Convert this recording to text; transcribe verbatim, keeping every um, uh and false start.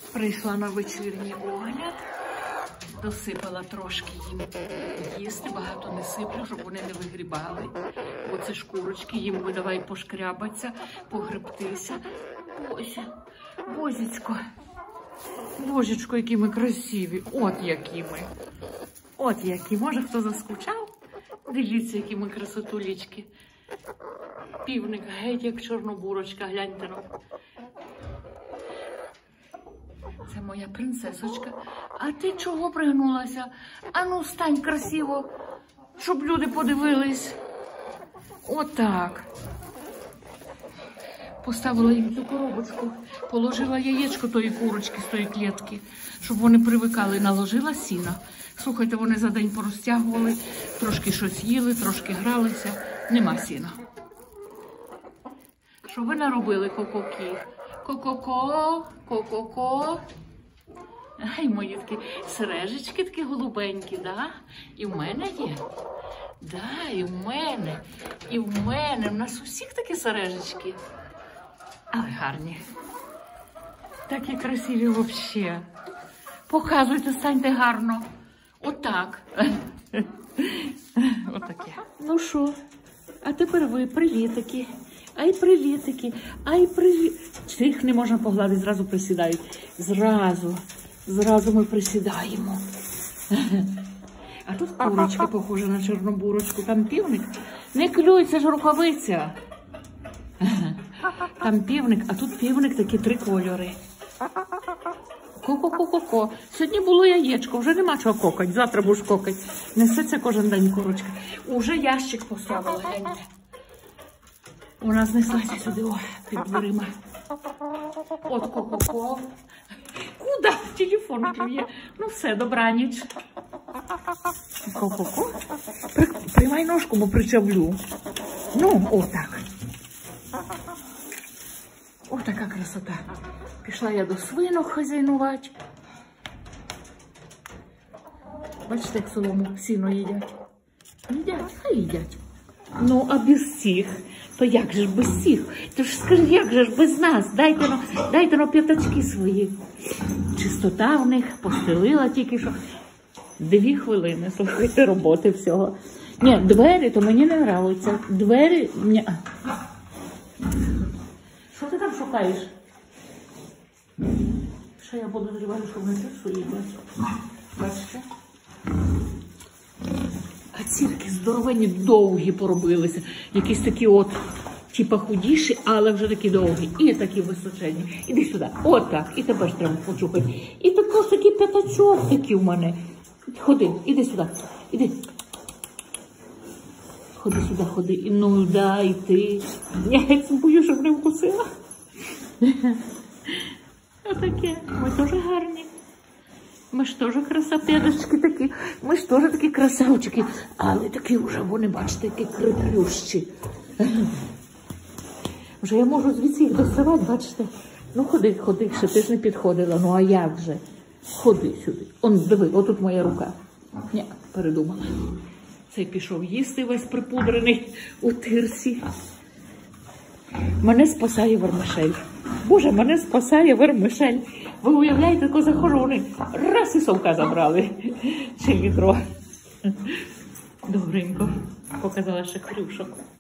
Прийшла на вечірній огляд, досипала трошки їм їсти, багато не сиплю, щоб вони не вигрібали. Оце ж курочки, їм давай пошкрябатися, погребтися. Ось, бозічко, божечко, які ми красиві, от які ми. От які, може хто заскучав? Дивіться, які ми красотулічки. Півник геть, як чорнобурочка, гляньте. Це моя принцесочка. А ти чого пригнулася? Ану, стань красиво, щоб люди подивились. Отак. Поставила їм цю коробочку, положила яєчко тої курочки з тої клітки, щоб вони привикали, наложила сіна. Слухайте, вони за день порозтягували, трошки щось їли, трошки гралися. Нема сіна. Що ви наробили, кококі? Ко-ко-ко, ко-ко-ко. Ай, мої такі сережечки такі голубенькі, да? І в мене є. Да, і в мене, і в мене. У нас усіх такі сережечки. Але гарні. Такі красиві взагалі. Показуйте, станьте гарно. Отак. Отаке. Ну що, а тепер ви привітики. Ай, привітики, ай, привіт. Їх не можна погладити, зразу присідають. Зразу, зразу ми присідаємо. А тут курочка похожа на чорнобурочку. Там півник. Не клюй, це ж рукавиця. Там півник, а тут півник такі три кольори. Ко-ко-ко-ко-ко. Сьогодні було яєчко, вже нема чого кокати. Завтра будеш кокати. Несеться кожен день курочка. Уже ящик поставила, гляньте. Вона знеслася сюди, о, під дверима. От ко-ко-ко. Куда? Телефон клює. Ну все, добраніч. Ко-ко-ко. При, приймай ножку, бо причавлю. Ну, отак. Ось така красота. Пішла я до свинок хазяйнувати. Бачите, як солому сіно їдять. Їдять, хай їдять. Ну, а без цих, то як же ж без цих? То ж скажи, як же ж без нас? Дайте на, дайте на п'ятачки свої. Чистота в них, постелила тільки що. Дві хвилини, слухайте, роботи всього. Ні, двері, то мені не подобаються. Двері, ні. Що ти там шукаєш? Що я буду зривати, щоб не те, що їдять? Бачите? А ці такі здоровенні, довгі поробилися. Якісь такі от, типа худіші, але вже такі довгі. І такі височенні. Іди сюди. От так. І тебе ж треба почухати. І також такий п'ятачок такий в мене. Ходи, іди сюди. Іди. Ходи сюди, ходи. Ну, да, і ти. Я бою, щоб не вкусила. Отаке. Ми теж гарні. Ми ж теж красопедочки такі, ми ж теж такі красавчики, але такі вже, вони, бачите, такі крикрющі. Вже я можу звідси їх доставати, бачите. Ну ходи, ходи, ще ти ж не підходила, ну а як же? Ходи сюди. Он, диви, отут моя рука. Ні, передумала. Цей пішов їсти весь припудрений у тирсі. Мене спасає вермишель. Боже, мене спасає вермишель. Ви уявляєте, тако заходжу, вони раз і совка забрали. Чи відро. Добренько. Показала ще хрюшок.